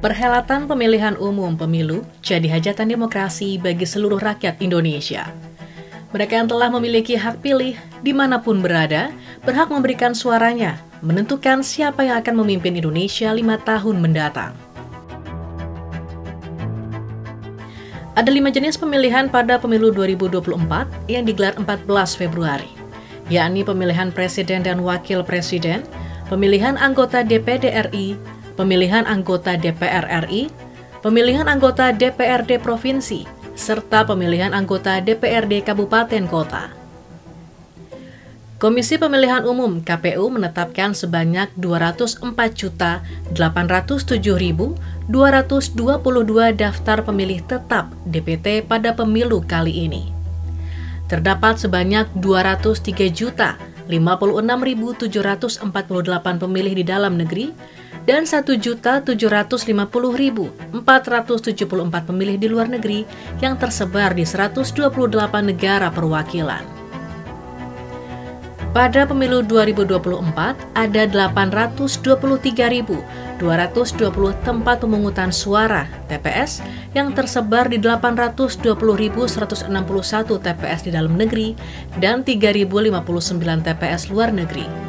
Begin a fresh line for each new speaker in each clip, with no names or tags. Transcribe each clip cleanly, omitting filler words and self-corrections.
Perhelatan pemilihan umum pemilu jadi hajatan demokrasi bagi seluruh rakyat Indonesia. Mereka yang telah memiliki hak pilih dimanapun berada, berhak memberikan suaranya, menentukan siapa yang akan memimpin Indonesia 5 tahun mendatang. Ada 5 jenis pemilihan pada pemilu 2024 yang digelar 14 Februari, yakni pemilihan presiden dan wakil presiden, pemilihan anggota DPD RI, pemilihan anggota DPR RI, pemilihan anggota DPRD Provinsi, serta pemilihan anggota DPRD Kabupaten Kota. Komisi Pemilihan Umum KPU menetapkan sebanyak 204.807.222 daftar pemilih tetap DPT pada pemilu kali ini. Terdapat sebanyak 203.056.748 pemilih di dalam negeri dan 1.750.474 pemilih di luar negeri yang tersebar di 128 negara perwakilan. Pada pemilu 2024, ada 823.220 tempat pemungutan suara (TPS) yang tersebar di 820.161 TPS di dalam negeri dan 3.059 TPS luar negeri.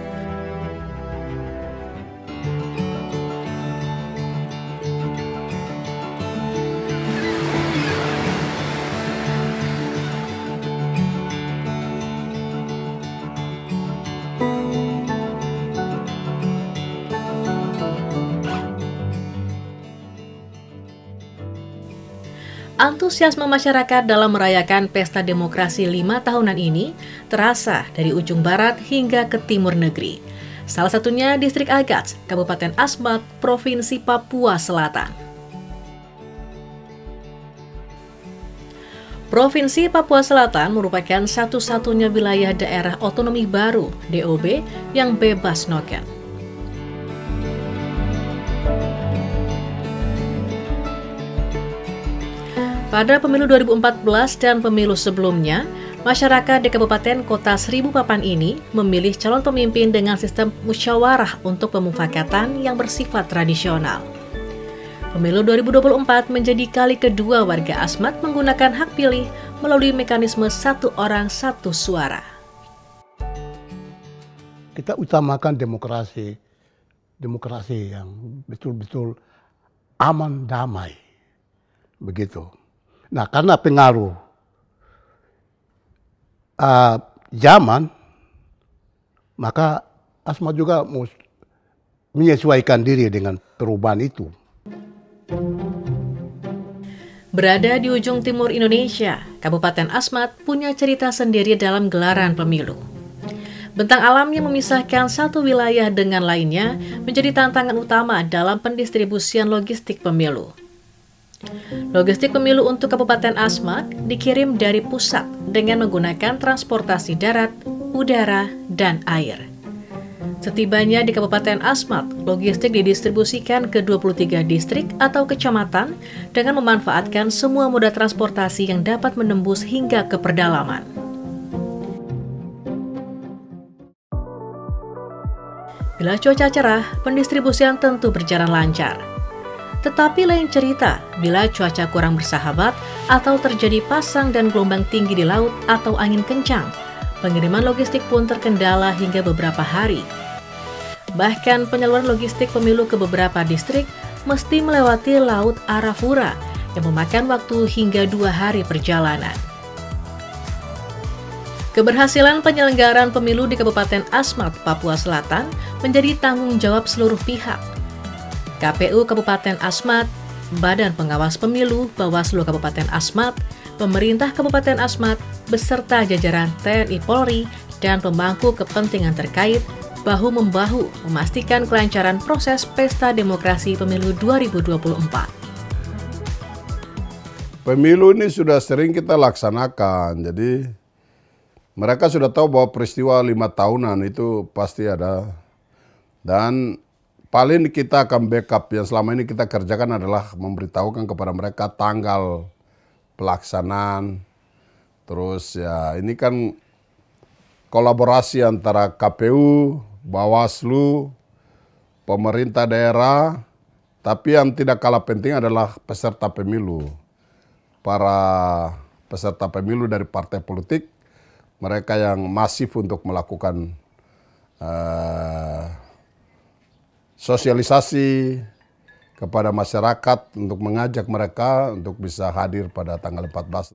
Antusiasme masyarakat dalam merayakan pesta demokrasi 5 tahunan ini terasa dari ujung barat hingga ke timur negeri. Salah satunya Distrik Agats, Kabupaten Asmat, Provinsi Papua Selatan. Provinsi Papua Selatan merupakan satu-satunya wilayah daerah otonomi baru (DOB) yang bebas noken. Pada pemilu 2014 dan pemilu sebelumnya, masyarakat di Kabupaten Kota Seribu Papan ini memilih calon pemimpin dengan sistem musyawarah untuk pemufakatan yang bersifat tradisional. Pemilu 2024 menjadi kali kedua warga Asmat menggunakan hak pilih melalui mekanisme satu orang satu suara.
Kita utamakan demokrasi yang betul-betul aman damai, begitu. Nah, karena pengaruh zaman, maka Asmat juga menyesuaikan diri dengan perubahan itu.
Berada di ujung timur Indonesia, Kabupaten Asmat punya cerita sendiri dalam gelaran pemilu. Bentang alam yang memisahkan satu wilayah dengan lainnya menjadi tantangan utama dalam pendistribusian logistik pemilu. Logistik pemilu untuk Kabupaten Asmat dikirim dari pusat dengan menggunakan transportasi darat, udara, dan air. Setibanya di Kabupaten Asmat, logistik didistribusikan ke 23 distrik atau kecamatan dengan memanfaatkan semua moda transportasi yang dapat menembus hingga ke pedalaman. Bila cuaca cerah, pendistribusian tentu berjalan lancar. Tetapi lain cerita bila cuaca kurang bersahabat atau terjadi pasang dan gelombang tinggi di laut atau angin kencang, pengiriman logistik pun terkendala hingga beberapa hari. Bahkan penyaluran logistik pemilu ke beberapa distrik mesti melewati Laut Arafura yang memakan waktu hingga 2 hari perjalanan. Keberhasilan penyelenggaraan pemilu di Kabupaten Asmat, Papua Selatan menjadi tanggung jawab seluruh pihak. KPU Kabupaten Asmat, Badan Pengawas Pemilu Bawaslu Kabupaten Asmat, pemerintah Kabupaten Asmat, beserta jajaran TNI Polri dan pemangku kepentingan terkait bahu-membahu memastikan kelancaran proses pesta demokrasi pemilu 2024.
Pemilu ini sudah sering kita laksanakan, jadi mereka sudah tahu bahwa peristiwa 5 tahunan itu pasti ada. Dan paling kita akan backup yang selama ini kita kerjakan adalah memberitahukan kepada mereka tanggal pelaksanaan. Terus ya ini kan kolaborasi antara KPU, Bawaslu, pemerintah daerah, Tapi yang tidak kalah penting adalah peserta pemilu. Para peserta pemilu dari partai politik, mereka yang masif untuk melakukan sosialisasi kepada masyarakat untuk mengajak mereka untuk bisa hadir pada tanggal 14.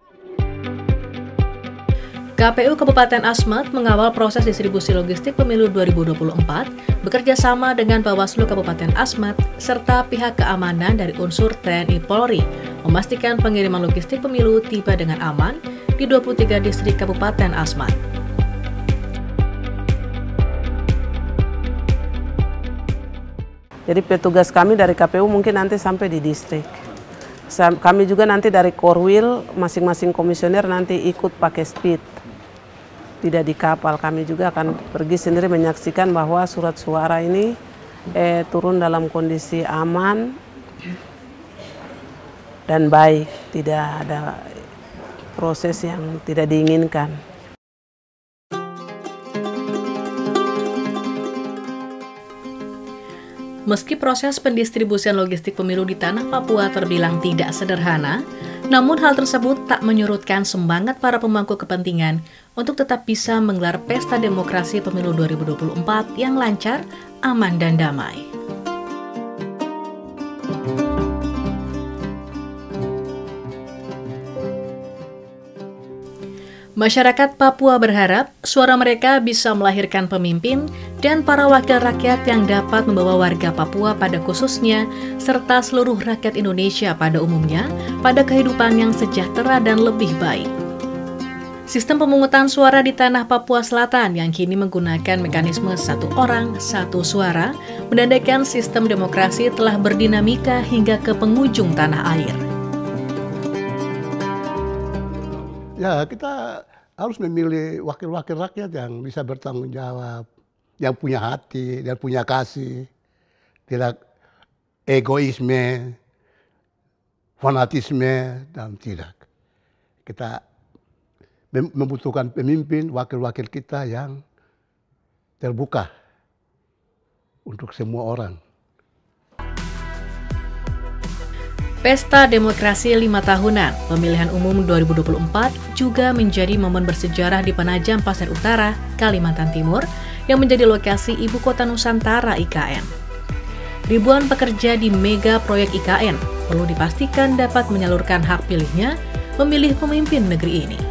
KPU Kabupaten Asmat mengawal proses distribusi logistik pemilu 2024 bekerja sama dengan Bawaslu Kabupaten Asmat serta pihak keamanan dari unsur TNI Polri memastikan pengiriman logistik pemilu tiba dengan aman di 23 distrik Kabupaten Asmat.
Jadi petugas kami dari KPU mungkin nanti sampai di distrik. Kami juga nanti dari Korwil, masing-masing komisioner nanti ikut pakai speed. Tidak di kapal, kami juga akan pergi sendiri menyaksikan bahwa surat suara ini turun dalam kondisi aman dan baik, tidak ada proses yang tidak diinginkan.
Meski proses pendistribusian logistik pemilu di tanah Papua terbilang tidak sederhana, namun hal tersebut tak menyurutkan semangat para pemangku kepentingan untuk tetap bisa menggelar pesta demokrasi pemilu 2024 yang lancar, aman, dan damai. Masyarakat Papua berharap suara mereka bisa melahirkan pemimpin dan para wakil rakyat yang dapat membawa warga Papua pada khususnya, serta seluruh rakyat Indonesia pada umumnya, pada kehidupan yang sejahtera dan lebih baik. Sistem pemungutan suara di tanah Papua Selatan yang kini menggunakan mekanisme satu orang, satu suara, menandakan sistem demokrasi telah berdinamika hingga ke penghujung tanah air.
Ya, kita harus memilih wakil-wakil rakyat yang bisa bertanggung jawab, yang punya hati, dan punya kasih, tidak egoisme, fanatisme, dan tidak. Kita membutuhkan pemimpin, wakil-wakil kita yang terbuka untuk semua orang.
Pesta Demokrasi 5 Tahunan Pemilihan Umum 2024 juga menjadi momen bersejarah di Penajam Pasir Utara, Kalimantan Timur, yang menjadi lokasi Ibu Kota Nusantara IKN. Ribuan pekerja di mega proyek IKN perlu dipastikan dapat menyalurkan hak pilihnya memilih pemimpin negeri ini.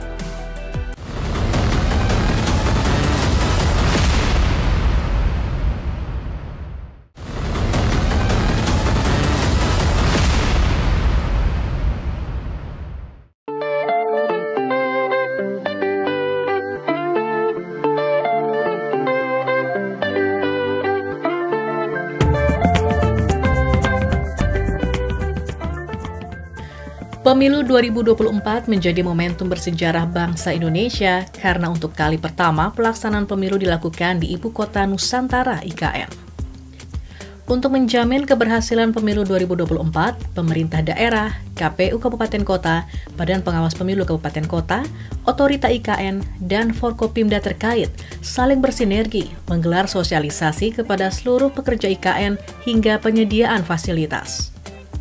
Pemilu 2024 menjadi momentum bersejarah bangsa Indonesia karena untuk kali pertama pelaksanaan pemilu dilakukan di Ibu Kota Nusantara IKN. Untuk menjamin keberhasilan pemilu 2024, pemerintah daerah, KPU Kabupaten Kota, Badan Pengawas Pemilu Kabupaten Kota, Otorita IKN, dan Forkopimda terkait saling bersinergi menggelar sosialisasi kepada seluruh pekerja IKN hingga penyediaan fasilitas.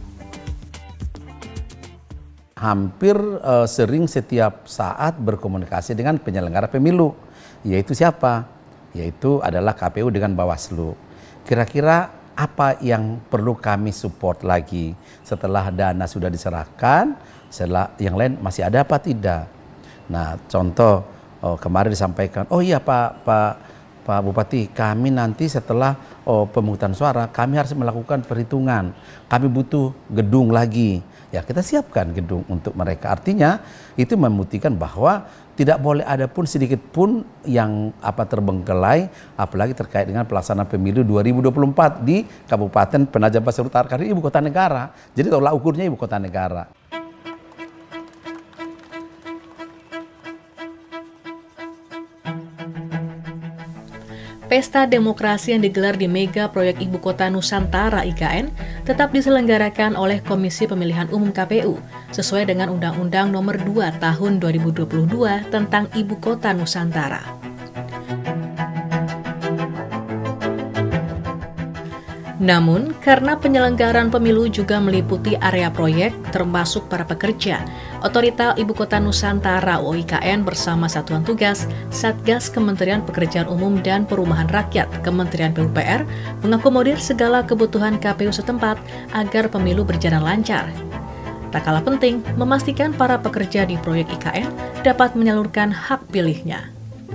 Hampir sering setiap saat berkomunikasi dengan penyelenggara pemilu, yaitu siapa? Yaitu adalah KPU dengan Bawaslu. Kira-kira apa yang perlu kami support lagi setelah dana sudah diserahkan, setelah yang lain masih ada apa tidak? Nah, contoh kemarin disampaikan, oh iya Pak Bupati, kami nanti setelah pemungutan suara, kami harus melakukan perhitungan, kami butuh gedung lagi. Ya, kita siapkan gedung untuk mereka. Artinya itu membuktikan bahwa tidak boleh ada pun sedikit pun yang terbengkelai, apalagi terkait dengan pelaksanaan pemilu 2024 di Kabupaten Penajam Pasir Utara, karena ibu kota negara. Jadi tolak ukurnya ibu kota negara.
Pesta Demokrasi yang digelar di mega proyek Ibu Kota Nusantara IKN tetap diselenggarakan oleh Komisi Pemilihan Umum KPU sesuai dengan Undang-Undang Nomor 2 Tahun 2022 tentang Ibu Kota Nusantara. Namun, karena penyelenggaraan pemilu juga meliputi area proyek, termasuk para pekerja, Otorita Ibu Kota Nusantara (OIKN) bersama Satuan Tugas Satgas Kementerian Pekerjaan Umum dan Perumahan Rakyat Kementerian PUPR mengakomodir segala kebutuhan KPU setempat agar pemilu berjalan lancar. Tak kalah penting, memastikan para pekerja di proyek IKN dapat menyalurkan hak pilihnya.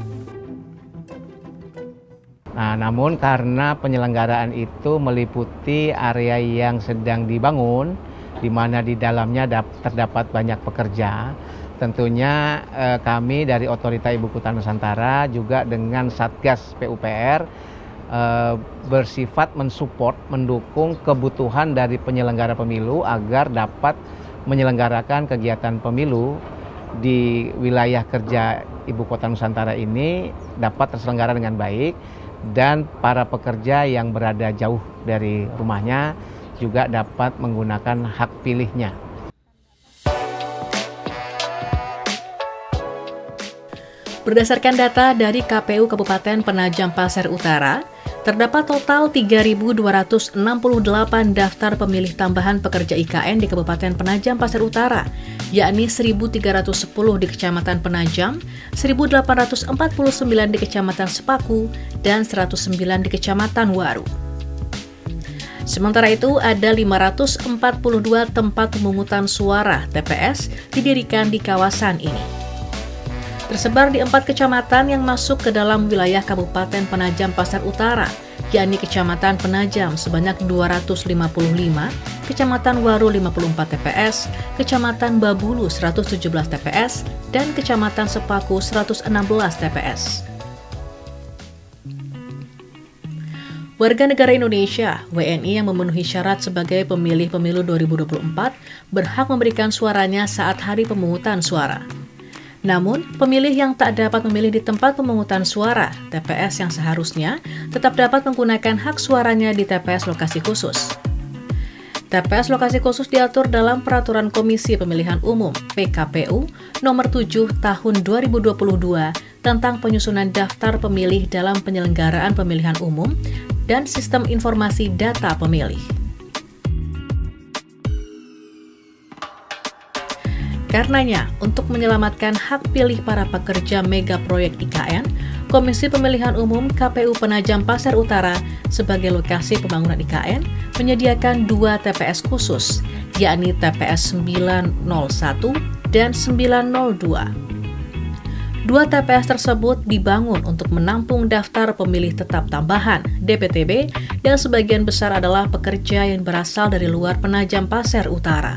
Nah, namun karena penyelenggaraan itu meliputi area yang sedang dibangun, di mana di dalamnya terdapat banyak pekerja, tentunya kami dari Otorita Ibu Kota Nusantara juga dengan Satgas PUPR bersifat mensupport, mendukung kebutuhan dari penyelenggara pemilu agar dapat menyelenggarakan kegiatan pemilu di wilayah kerja Ibu Kota Nusantara ini dapat terselenggara dengan baik, dan para pekerja yang berada jauh dari rumahnya juga dapat menggunakan hak pilihnya.
Berdasarkan data dari KPU Kabupaten Penajam Pasir Utara, terdapat total 3.268 daftar pemilih tambahan pekerja IKN di Kabupaten Penajam Pasir Utara, yakni 1.310 di Kecamatan Penajam, 1.849 di Kecamatan Sepaku, dan 109 di Kecamatan Waru. Sementara itu, ada 542 tempat pemungutan suara (TPS) didirikan di kawasan ini. Tersebar di 4 kecamatan yang masuk ke dalam wilayah Kabupaten Penajam Pasir Utara, yakni Kecamatan Penajam sebanyak 255, Kecamatan Waru 54 TPS, Kecamatan Babulu 117 TPS, dan Kecamatan Sepaku 116 TPS. Warga negara Indonesia, WNI yang memenuhi syarat sebagai pemilih pemilu 2024 berhak memberikan suaranya saat hari pemungutan suara. Namun, pemilih yang tak dapat memilih di tempat pemungutan suara (TPS) yang seharusnya tetap dapat menggunakan hak suaranya di TPS lokasi khusus. TPS lokasi khusus diatur dalam Peraturan Komisi Pemilihan Umum (PKPU) Nomor 7 Tahun 2022 tentang penyusunan daftar pemilih dalam penyelenggaraan pemilihan umum dan Sistem Informasi Data Pemilih. Karenanya, untuk menyelamatkan hak pilih para pekerja mega proyek IKN, Komisi Pemilihan Umum KPU Penajam Pasir Utara sebagai lokasi pembangunan IKN menyediakan 2 TPS khusus, yakni TPS 901 dan 902. 2 TPS tersebut dibangun untuk menampung daftar pemilih tetap tambahan (DPTB) yang sebagian besar adalah pekerja yang berasal dari luar Penajam Pasir Utara.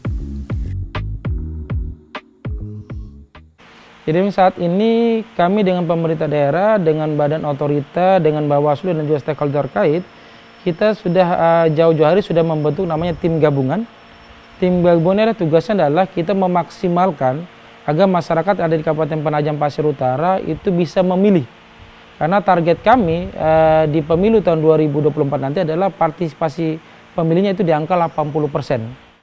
Jadi saat ini kami dengan pemerintah daerah, dengan badan otorita, dengan Bawaslu dan juga stakeholder terkait, kita sudah jauh-jauh hari sudah membentuk namanya tim gabungan. Tim gabungan tugasnya adalah kita memaksimalkan agar masyarakat yang ada di Kabupaten Penajam Pasir Utara itu bisa memilih. Karena target kami di pemilu tahun 2024 nanti adalah partisipasi pemilihnya itu di angka 80%.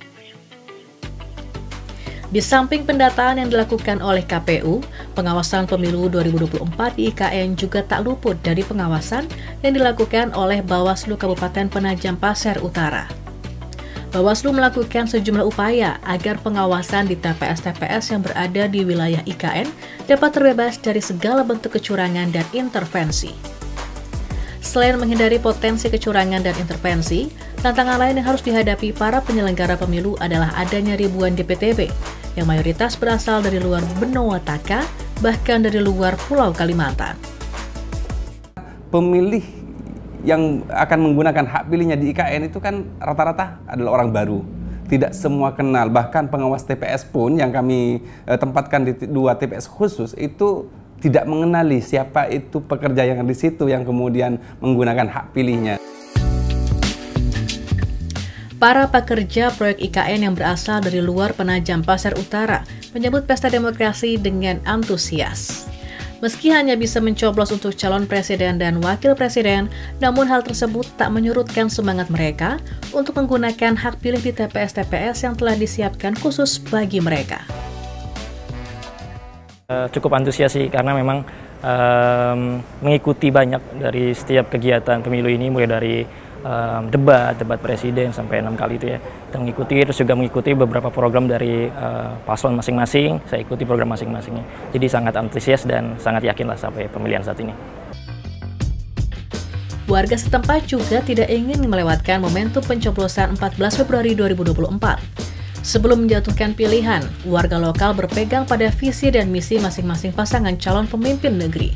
Di samping pendataan yang dilakukan oleh KPU, pengawasan pemilu 2024 di IKN juga tak luput dari pengawasan yang dilakukan oleh Bawaslu Kabupaten Penajam Pasir Utara. Bawaslu melakukan sejumlah upaya agar pengawasan di TPS-TPS yang berada di wilayah IKN dapat terbebas dari segala bentuk kecurangan dan intervensi. Selain menghindari potensi kecurangan dan intervensi, tantangan lain yang harus dihadapi para penyelenggara pemilu adalah adanya ribuan DPTB yang mayoritas berasal dari luar benua Taka, bahkan dari luar Pulau Kalimantan.
Pemilih yang akan menggunakan hak pilihnya di IKN itu kan rata-rata adalah orang baru. Tidak semua kenal, bahkan pengawas TPS pun yang kami tempatkan di 2 TPS khusus itu tidak mengenali siapa itu pekerja yang di situ yang kemudian menggunakan hak pilihnya.
Para pekerja proyek IKN yang berasal dari luar Penajam Pasir Utara menyambut pesta demokrasi dengan antusias. Meski hanya bisa mencoblos untuk calon presiden dan wakil presiden, namun hal tersebut tak menyurutkan semangat mereka untuk menggunakan hak pilih di TPS-TPS yang telah disiapkan khusus bagi mereka.
Cukup antusias sih, karena memang mengikuti banyak dari setiap kegiatan pemilu ini, mulai dari debat presiden sampai 6 kali itu ya. Kita mengikuti, terus juga mengikuti beberapa program dari paslon masing-masing. Saya ikuti program masing-masingnya. Jadi sangat antusias dan sangat yakin lah sampai pemilihan saat ini.
Warga setempat juga tidak ingin melewatkan momentum pencoblosan 14 Februari 2024. Sebelum menjatuhkan pilihan, warga lokal berpegang pada visi dan misi masing-masing pasangan calon pemimpin negeri.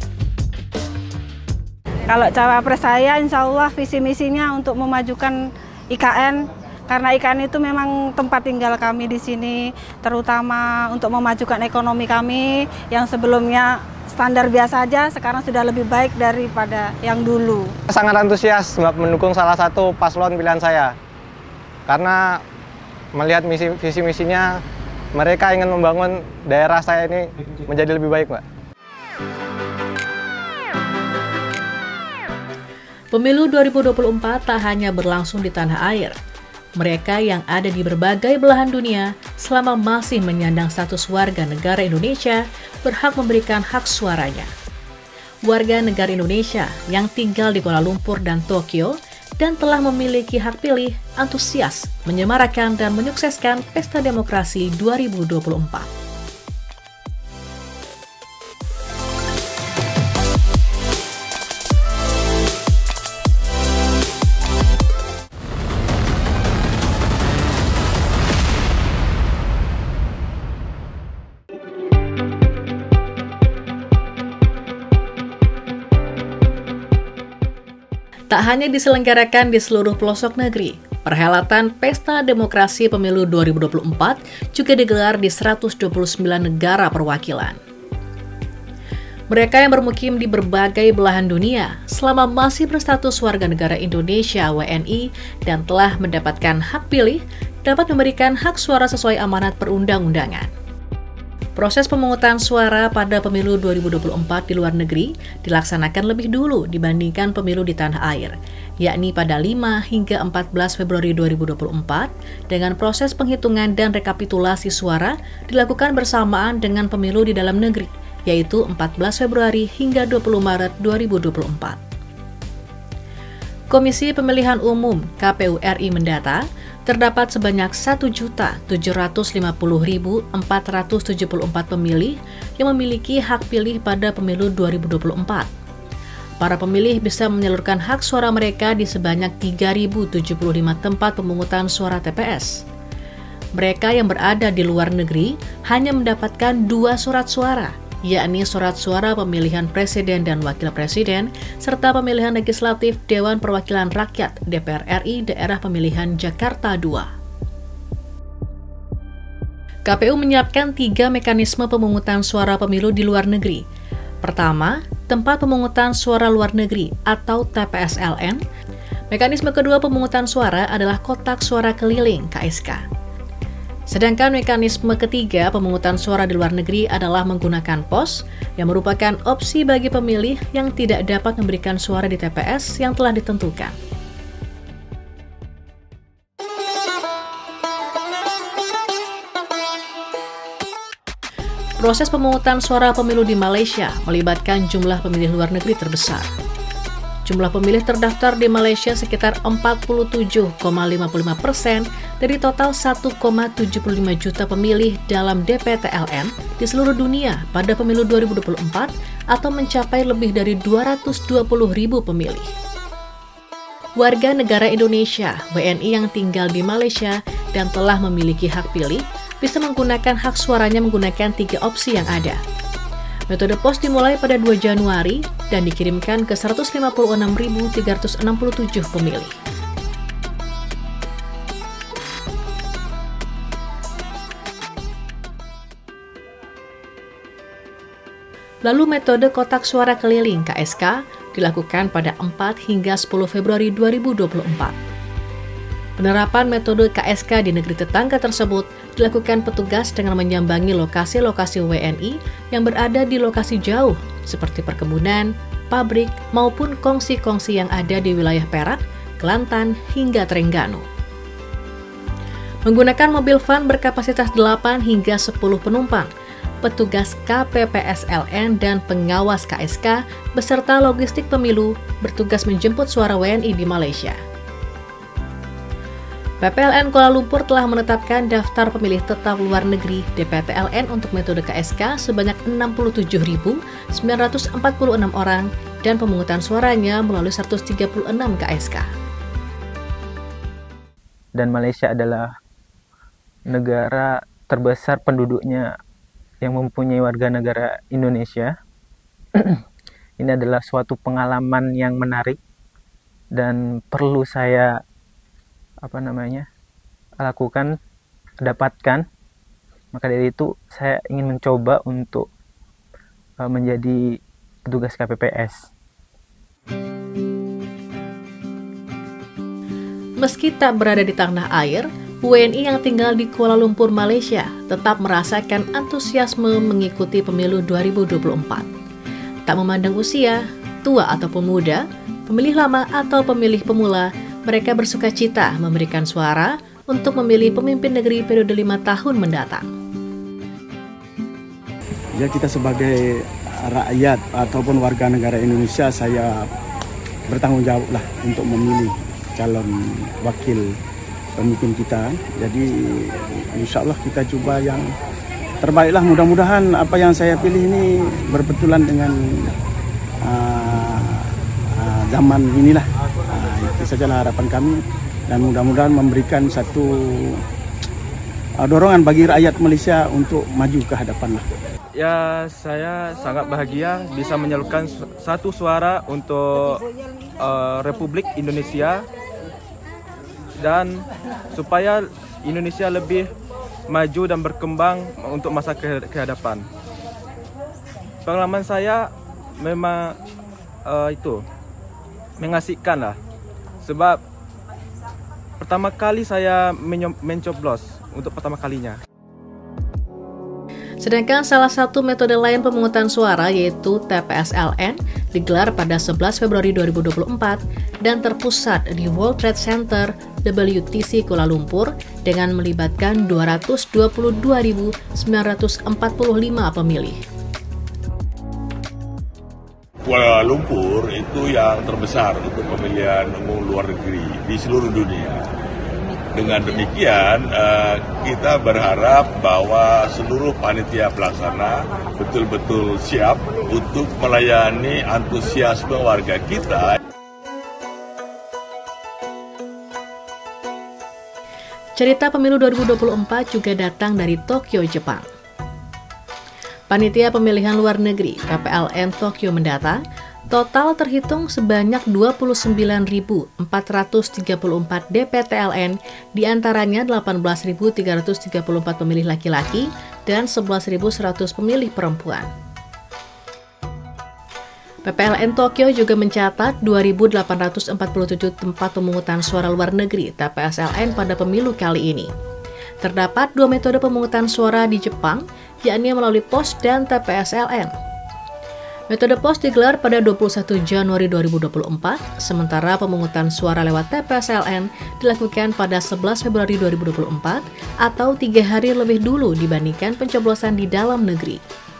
Kalau cawapres saya, insya Allah visi misinya untuk memajukan IKN, karena IKN itu memang tempat tinggal kami di sini, terutama untuk memajukan ekonomi kami yang sebelumnya standar biasa aja, sekarang sudah lebih baik daripada yang dulu.
Sangat antusias mendukung salah satu paslon pilihan saya, karena melihat visi misinya, mereka ingin membangun daerah saya ini menjadi lebih baik, Mbak.
Pemilu 2024 tak hanya berlangsung di tanah air. Mereka yang ada di berbagai belahan dunia selama masih menyandang status warga negara Indonesia berhak memberikan hak suaranya. Warga negara Indonesia yang tinggal di Kuala Lumpur dan Tokyo dan telah memiliki hak pilih antusias menyemarakan dan menyukseskan Pesta Demokrasi 2024. Tak hanya diselenggarakan di seluruh pelosok negeri, perhelatan Pesta Demokrasi Pemilu 2024 juga digelar di 129 negara perwakilan. Mereka yang bermukim di berbagai belahan dunia selama masih berstatus warga negara Indonesia (WNI) dan telah mendapatkan hak pilih dapat memberikan hak suara sesuai amanat perundang-undangan. Proses pemungutan suara pada pemilu 2024 di luar negeri dilaksanakan lebih dulu dibandingkan pemilu di tanah air, yakni pada 5 hingga 14 Februari 2024, dengan proses penghitungan dan rekapitulasi suara dilakukan bersamaan dengan pemilu di dalam negeri, yaitu 14 Februari hingga 20 Maret 2024. Komisi Pemilihan Umum KPU RI mendata, terdapat sebanyak 1.750.474 pemilih yang memiliki hak pilih pada pemilu 2024. Para pemilih bisa menyalurkan hak suara mereka di sebanyak 3.075 tempat pemungutan suara TPS. Mereka yang berada di luar negeri hanya mendapatkan 2 surat suara, yakni surat suara pemilihan presiden dan wakil presiden, serta pemilihan legislatif Dewan Perwakilan Rakyat DPR RI Daerah Pemilihan Jakarta II. KPU menyiapkan 3 mekanisme pemungutan suara pemilu di luar negeri. Pertama, tempat pemungutan suara luar negeri atau TPSLN. Mekanisme kedua pemungutan suara adalah kotak suara keliling KSK. Sedangkan mekanisme ketiga pemungutan suara di luar negeri adalah menggunakan pos, yang merupakan opsi bagi pemilih yang tidak dapat memberikan suara di TPS yang telah ditentukan. Proses pemungutan suara pemilu di Malaysia melibatkan jumlah pemilih luar negeri terbesar. Jumlah pemilih terdaftar di Malaysia sekitar 47,55% dari total 1,75 juta pemilih dalam DPTLN di seluruh dunia pada pemilu 2024 atau mencapai lebih dari 220.000 pemilih. Warga negara Indonesia (WNI) yang tinggal di Malaysia dan telah memiliki hak pilih bisa menggunakan hak suaranya menggunakan 3 opsi yang ada. Metode pos dimulai pada 2 Januari dan dikirimkan ke 156.367 pemilih. Lalu metode kotak suara keliling KSK dilakukan pada 4 hingga 10 Februari 2024. Penerapan metode KSK di negeri tetangga tersebut dilakukan petugas dengan menyambangi lokasi-lokasi WNI yang berada di lokasi jauh seperti perkebunan, pabrik, maupun kongsi-kongsi yang ada di wilayah Perak, Kelantan, hingga Terengganu. Menggunakan mobil van berkapasitas 8 hingga 10 penumpang, petugas KPPSLN dan pengawas KSK beserta logistik pemilu bertugas menjemput suara WNI di Malaysia. PPLN Kuala Lumpur telah menetapkan daftar pemilih tetap luar negeri DPTLN untuk metode KSK sebanyak 67.946 orang dan pemungutan suaranya melalui 136 KSK.
Dan Malaysia adalah negara terbesar penduduknya yang mempunyai warga negara Indonesia. Ini adalah suatu pengalaman yang menarik dan perlu saya lakukan, dapatkan. Maka dari itu saya ingin mencoba untuk menjadi petugas KPPS.
Meski tak berada di tanah air, WNI yang tinggal di Kuala Lumpur, Malaysia tetap merasakan antusiasme mengikuti pemilu 2024. Tak memandang usia, tua ataupun muda, pemilih lama atau pemilih pemula, mereka bersuka cita memberikan suara untuk memilih pemimpin negeri periode 5 tahun mendatang.
Ya, kita sebagai rakyat ataupun warga negara Indonesia, saya bertanggung jawab lah untuk memilih calon wakil pemimpin kita. Jadi insya Allah kita coba yang terbaiklah. Mudah-mudahan apa yang saya pilih ini berbetulan dengan zaman inilah. Itu sajalah harapan kami, dan mudah-mudahan memberikan satu dorongan bagi rakyat Malaysia untuk maju ke hadapan lah.
Ya, saya sangat bahagia bisa menyalurkan satu suara untuk Republik Indonesia dan supaya Indonesia lebih maju dan berkembang untuk masa ke hadapan. Pengalaman saya memang itu mengasihkan lah, sebab pertama kali saya mencoblos untuk pertama kalinya.
Sedangkan salah satu metode lain pemungutan suara yaitu TPSLN digelar pada 11 Februari 2024 dan terpusat di World Trade Center WTC Kuala Lumpur dengan melibatkan 222.945 pemilih.
Kuala Lumpur itu yang terbesar untuk pemilihan umum luar negeri di seluruh dunia. Dengan demikian, kita berharap bahwa seluruh panitia pelaksana betul-betul siap untuk melayani antusiasme warga kita.
Cerita pemilu 2024 juga datang dari Tokyo, Jepang. Panitia Pemilihan Luar Negeri PPLN Tokyo mendata, total terhitung sebanyak 29.434 DPTLN, diantaranya 18.334 pemilih laki-laki dan 11.100 pemilih perempuan. PPLN Tokyo juga mencatat 2.847 tempat pemungutan suara luar negeri TPSLN pada pemilu kali ini. Terdapat 2 metode pemungutan suara di Jepang, yakni melalui pos dan TPSLN. Metode pos digelar pada 21 Januari 2024, sementara pemungutan suara lewat TPSLN dilakukan pada 11 Februari 2024 atau 3 hari lebih dulu dibandingkan pencoblosan di dalam negeri.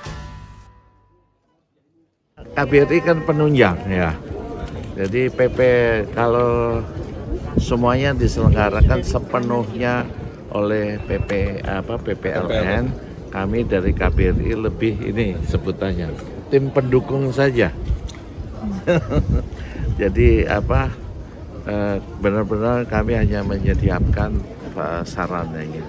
KBRI kan penunjang ya, jadi PP kalau semuanya diselenggarakan sepenuhnya oleh PPLN, kami dari KBRI lebih ini sebutannya tim pendukung saja. Jadi benar-benar kami hanya menyediakan sarannya.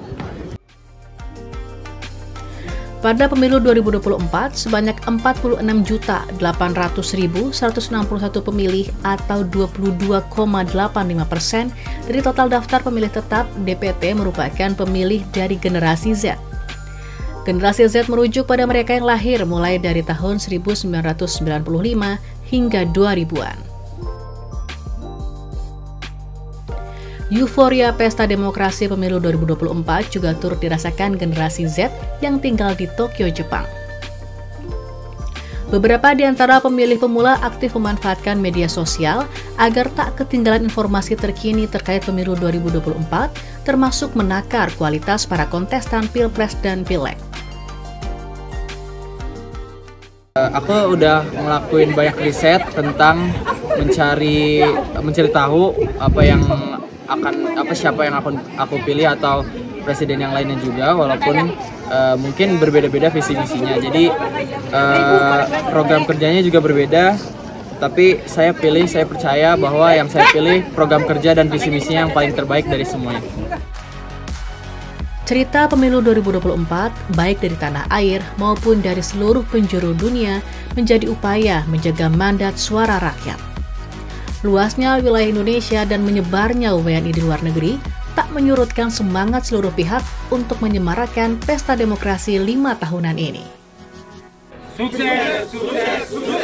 Pada pemilu 2024, sebanyak 46.800.161 pemilih atau 22,85% dari total daftar pemilih tetap DPT merupakan pemilih dari generasi Z. Generasi Z merujuk pada mereka yang lahir mulai dari tahun 1995 hingga 2000-an. Euforia Pesta Demokrasi Pemilu 2024 juga turut dirasakan generasi Z yang tinggal di Tokyo, Jepang. Beberapa di antara pemilih pemula aktif memanfaatkan media sosial agar tak ketinggalan informasi terkini terkait pemilu 2024, termasuk menakar kualitas para kontestan Pilpres dan Pileg.
Aku udah ngelakuin banyak riset tentang mencari tahu apa yang siapa yang aku pilih atau presiden yang lainnya juga, walaupun mungkin berbeda-beda visi misinya. Jadi program kerjanya juga berbeda, tapi saya percaya bahwa yang saya pilih program kerja dan visi misinya yang paling terbaik dari semuanya.
Cerita pemilu 2024, baik dari tanah air maupun dari seluruh penjuru dunia, menjadi upaya menjaga mandat suara rakyat. Luasnya wilayah Indonesia dan menyebarnya WNI di luar negeri tak menyurutkan semangat seluruh pihak untuk menyemarakan pesta demokrasi 5 tahunan ini.
Sukses, sukses, sukses.